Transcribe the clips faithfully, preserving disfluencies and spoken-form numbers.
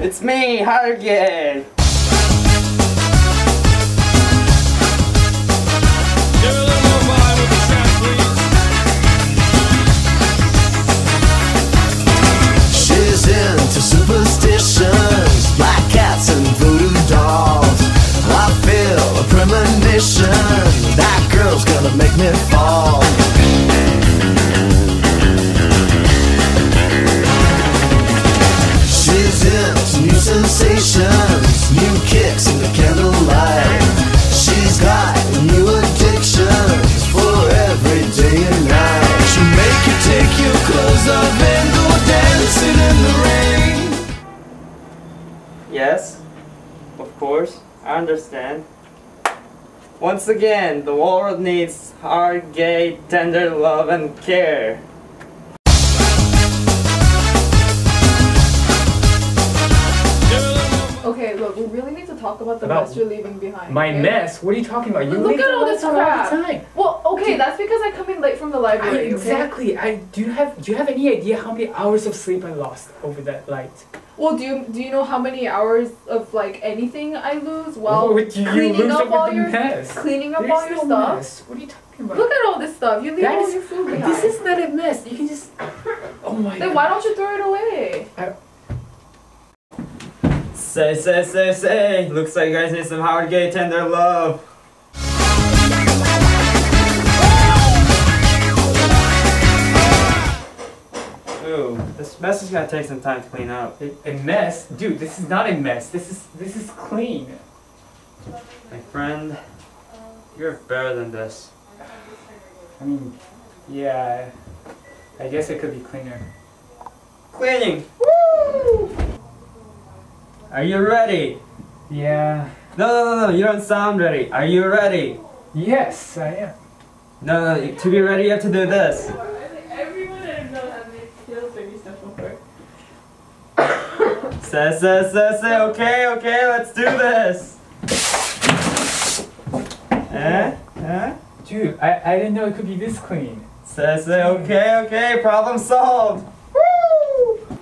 It's me, Hargay! She's into superstitions, black cats and voodoo dolls. I feel a premonition, that girl's gonna make me fall. She's into new sensations, new kicks in the candlelight. She's got new addictions for every day and night. She'll make you take your clothes off and go dancing in the rain. Yes, of course, I understand. Once again, the world needs hard, gay, tender love and care. Okay, look, we really need to talk about the About mess you're leaving behind. My okay? mess? What are you talking about? You Look leave at the all this lights on crap. all the time. Well, okay, Dude. that's because I come in late from the I, library. okay? exactly. I do you have do you have any idea how many hours of sleep I lost over that light? Well, do you do you know how many hours of like anything I lose while What would you, you cleaning lose up over all the your mess? cleaning up There's all your no stuff? mess. What are you talking about? Look at all this stuff. You leave That all is- your food behind. This is not a mess. You can just. Oh my Then god. why don't you throw it away? I, Say, say, say, say! Looks like you guys need some hard, gay, tender love. Ooh, this mess is gonna take some time to clean up. a, a mess, dude. This is not a mess. This is this is clean. My friend, you're better than this. I mean, yeah. I guess it could be cleaner. Cleaning! Woo! Are you ready? Yeah. No, no, no, no, you don't sound ready. Are you ready? Yes, I am. No, no, to be ready you have to do this. Everyone I know has made feels baby stuff before. Say, say, say, say, okay, okay, let's do this. Eh? Eh? Dude, I, I didn't know it could be this clean. Say, say, okay, okay, problem solved. Woo!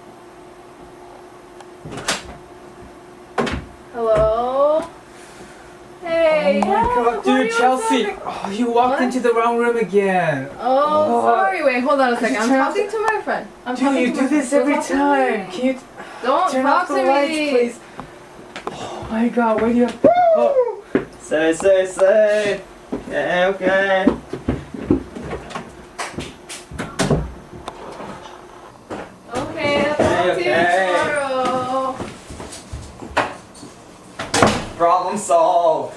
Hello? Hey, Oh my yeah, god, what are dude, you Chelsea! doing? Oh, you walked What? into the wrong room again. Oh, Oh. sorry. Wait, hold on a second. I'm Turn off talking the- to my friend. I'm Dude, talking you to do my this friend. every Don't talk to time. me. Can you Don't turn talk off the to lights, me. please? Oh my god, why do you have... Oh. Say, say, say. Okay, okay. Okay, I'll talk to you okay. tomorrow. Problem solved.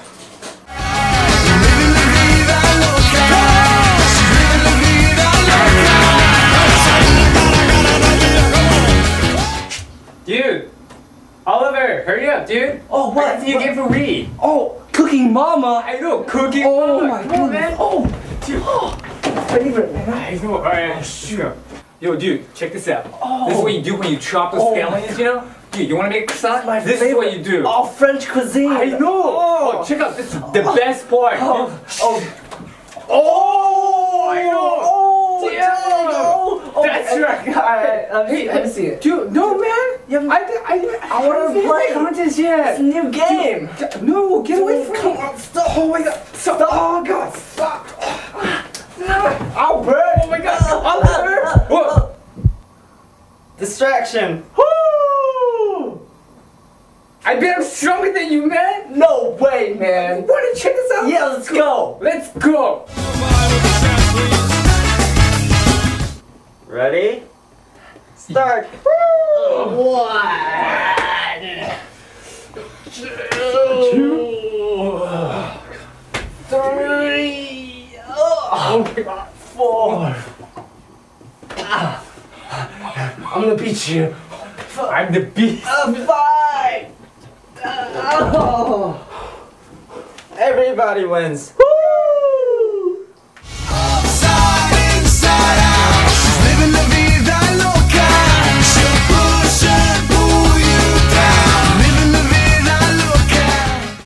Dude! Oliver, hurry up, dude! Oh, what? I think you What? gave a read. Oh, Cooking Mama! I know, cooking. Oh Mama. my Come on, man. goodness! Oh, Dude. favorite, man! I know. Alright, let's go. Yo, dude, check this out. Oh. This is what you do when you chop those Oh. scallions, you know? Dude, you wanna make a croissant? My This is favorite. what you do. Oh, French cuisine! I know! Oh, check out, this is the best part. Oh, oh, Oh, I know! oh, Damn. oh, oh, That's okay. right. Alright, let me see, let me see it. Dude, no, man! You haven't- I, I, I, I wanna haven't finished play. the contest It's a yet! new game! Dude, no, get away from Come me! on, stop! Oh my god! Stop! Oh god! Stop! Albert! Oh my god! Albert! Whoa! Distraction. Woo! I bet I'm stronger than you, man! No way, man! Wanna check this out? Yeah, let's go! Let's go! Ready? Start. Three! Oh my god! Four! I'm gonna beat you! I'm the beast! Uh, five! Uh, oh. Everybody wins. Woo!